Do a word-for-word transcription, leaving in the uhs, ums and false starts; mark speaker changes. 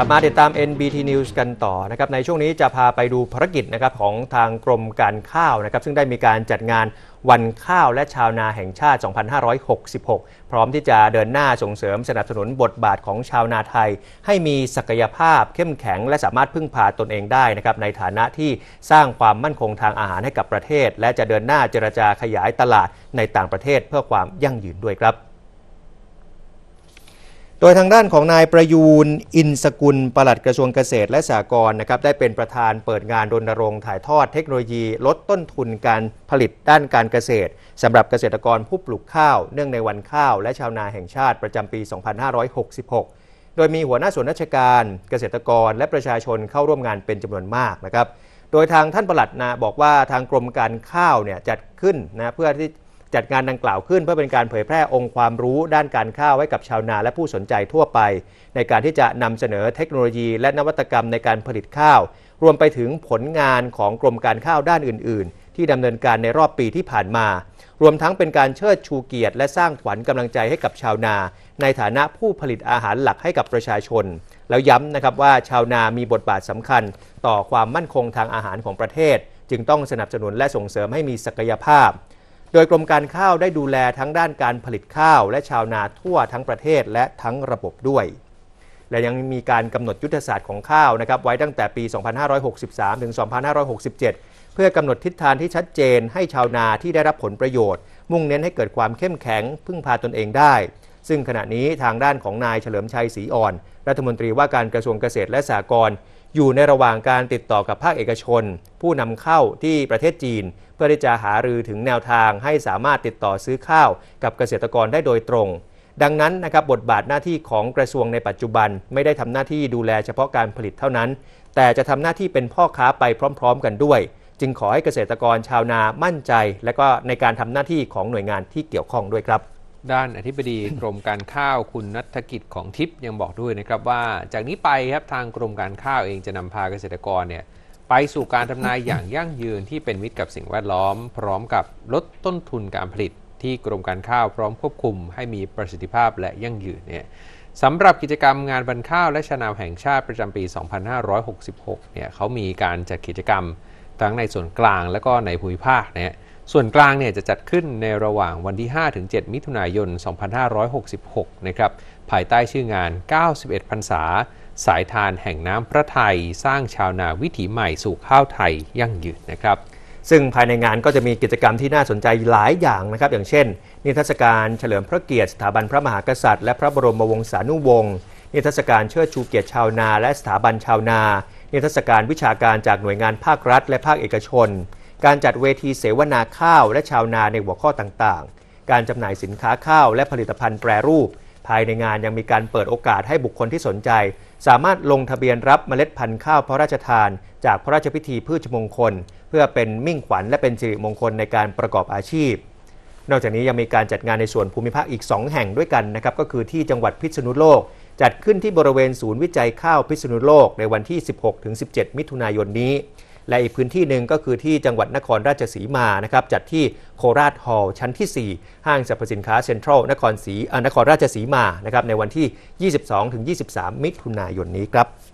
Speaker 1: ลับมาติดตาม เอ็น บี ที News กันต่อนะครับในช่วงนี้จะพาไปดูภารกิจนะครับของทางกรมการข้าวนะครับซึ่งได้มีการจัดงานวันข้าวและชาวนาแห่งชาติ สองพันห้าร้อยหกสิบหก พร้อมที่จะเดินหน้าส่งเสริมสนับสนุนบทบาทของชาวนาไทยให้มีศักยภาพเข้มแข็งและสามารถพึ่งพาตนเองได้นะครับในฐานะที่สร้างความมั่นคงทางอาหารให้กับประเทศและจะเดินหน้าเจรจาขยายตลาดในต่างประเทศเพื่อความยั่งยืนด้วยครับโดยทางด้านของนายประยูนอินสกุลปลัดกระทรวงเกษตรและสหกรณ์นะครับได้เป็นประธานเปิดงานรณรงค์ถ่ายทอดเทคโนโลยีลดต้นทุนการผลิตด้านการเกษตรสำหรับเกษตรกรผู้ปลูกข้าวเนื่องในวันข้าวและชาวนาแห่งชาติประจำปี สองพันห้าร้อยหกสิบหก โดยมีหัวหน้าส่วนราชการเกษตรกรและประชาชนเข้าร่วมงานเป็นจำนวนมากนะครับโดยทางท่านปลัดนะบอกว่าทางกรมการข้าวเนี่ยจัดขึ้นนะเพื่อที่จัดงานดังกล่าวขึ้นเพื่อเป็นการเผยแพร่องค์ความรู้ด้านการข้าวให้กับชาวนาและผู้สนใจทั่วไปในการที่จะนำเสนอเทคโนโลยีและนวัตกรรมในการผลิตข้าวรวมไปถึงผลงานของกรมการข้าวด้านอื่นๆที่ดำเนินการในรอบปีที่ผ่านมารวมทั้งเป็นการเชิดชูเกียรติและสร้างขวัญกำลังใจให้กับชาวนาในฐานะผู้ผลิตอาหารหลักให้กับประชาชนแล้วย้ำนะครับว่าชาวนามีบทบาทสำคัญต่อความมั่นคงทางอาหารของประเทศจึงต้องสนับสนุนและส่งเสริมให้มีศักยภาพโดยกรมการข้าวได้ดูแลทั้งด้านการผลิตข้าวและชาวนาทั่วทั้งประเทศและทั้งระบบด้วยและยังมีการกำหนดยุทธศาสตร์ของข้าวนะครับไว้ตั้งแต่ปี สองพันห้าร้อยหกสิบสาม ถึง สองพันห้าร้อยหกสิบเจ็ด เพื่อกำหนดทิศทางที่ชัดเจนให้ชาวนาที่ได้รับผลประโยชน์มุ่งเน้นให้เกิดความเข้มแข็งพึ่งพาตนเองได้ซึ่งขณะนี้ทางด้านของนายเฉลิมชัยศรีอ่อนรัฐมนตรีว่าการกระทรวงเกษตรและสหกรณ์อยู่ในระหว่างการติดต่อกับภาคเอกชนผู้นำเข้าที่ประเทศจีนเพื่อที่จะหารือถึงแนวทางให้สามารถติดต่อซื้อข้าวกับเกษตรกรได้โดยตรงดังนั้นนะครับบทบาทหน้าที่ของกระทรวงในปัจจุบันไม่ได้ทำหน้าที่ดูแลเฉพาะการผลิตเท่านั้นแต่จะทำหน้าที่เป็นพ่อค้าไปพร้อมๆกันด้วยจึงขอให้เกษตรกรชาวนามั่นใจและก็ในการทำหน้าที่ของหน่วยงานที่เกี่ยวข้องด้วยครับ
Speaker 2: ด้านอธิบดีกรมการข้าวคุณณัฐกิจของทิพย์ยังบอกด้วยนะครับว่าจากนี้ไปครับทางกรมการข้าวเองจะนำพาเกษตรกรเนี่ยไปสู่การทำนาอย่างยั่งยืนที่เป็นมิตรกับสิ่งแวดล้อมพร้อมกับลดต้นทุนการผลิตที่กรมการข้าวพร้อมควบคุมให้มีประสิทธิภาพและยั่งยืนเนี่ยสำหรับกิจกรรมงานวันข้าวและชาวนาแห่งชาติประจำปี สองพันห้าร้อยหกสิบหก เนี่ยเขามีการจัดกิจกรรมทั้งในส่วนกลางและก็ในภูมิภาคเนี่ยส่วนกลางเนี่ยจะจัดขึ้นในระหว่างวันที่ ห้าถึงเจ็ด มิถุนายน สองพันห้าร้อยหกสิบหก นะครับภายใต้ชื่องาน เก้าสิบเอ็ด พรรษาสายทานแห่งน้ำพระทัยสร้างชาวนาวิถีใหม่สู่ข้าวไทยยั่งยืนนะครับ
Speaker 1: ซึ่งภายในงานก็จะมีกิจกรรมที่น่าสนใจหลายอย่างนะครับอย่างเช่นนิทรรศการเฉลิมพระเกียรติสถาบันพระมหากษัตริย์และพระบรมวงศานุวงศ์นิทรรศการเชิดชูเกียรติชาวนาและสถาบันชาวนานิทรรศการวิชาการจากหน่วยงานภาครัฐและภาคเอกชนการจัดเวทีเสวนาข้าวและชาวนาในหัวข้อต่างๆการจำหน่ายสินค้าข้าวและผลิตภัณฑ์แปรรูปภายในงานยังมีการเปิดโอกาสให้บุคคลที่สนใจสามารถลงทะเบียนรับเมล็ดพันธุ์ข้าวพระราชทานจากพระราชพิธีพืชมงคลเพื่อเป็นมิ่งขวัญและเป็นสิริมงคลในการประกอบอาชีพนอกจากนี้ยังมีการจัดงานในส่วนภูมิภาคอีกสองแห่งด้วยกันนะครับก็คือที่จังหวัดพิษณุโลกจัดขึ้นที่บริเวณศูนย์วิจัยข้าวพิษณุโลกในวันที่ สิบหกถึงสิบเจ็ด มิถุนายนนี้และอีกพื้นที่หนึ่งก็คือที่จังหวัดนครราชสีมานะครับจัดที่โคราชฮอลล์ชั้นที่สี่ห้างสรรพสินค้าเซ็นทรัลนครศรีนครราชสีมานะครับในวันที่ ยี่สิบสองถึงยี่สิบสาม มิถุนายนนี้ครับ